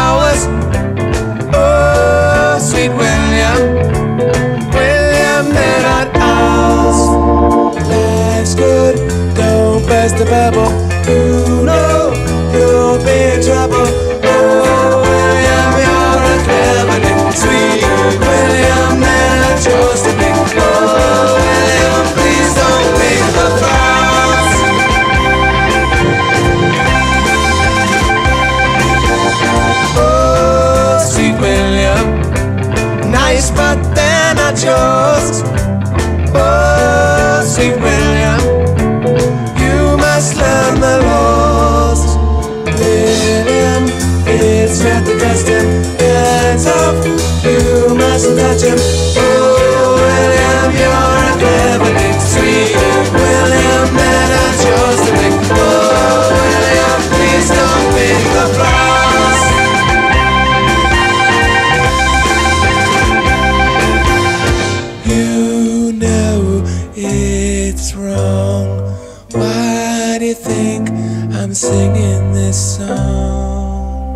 flowers. Oh, sweet William, William, they're not ours. Life's good, don't burst the bubble. You know you'll be in trouble. Oh, William, you're a clever dick. Sweet William, they're not yours to pick. Oh, William, please don't pick the flowers. Oh, sweet William, nice but they're not yours. Oh, sweet William, you must learn the laws. William, it's not the custom. Hands off, you mustn't touch him. Oh, William, you're a clever dick. Sweet William, they're not yours to pick. Oh, William, please don't pick the flowers. You know it's wrong. Why do you think I'm singing this song?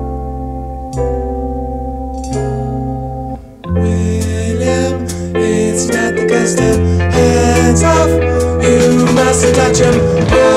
William, it's not the custom. Hands off, you mustn't touch him. Oh,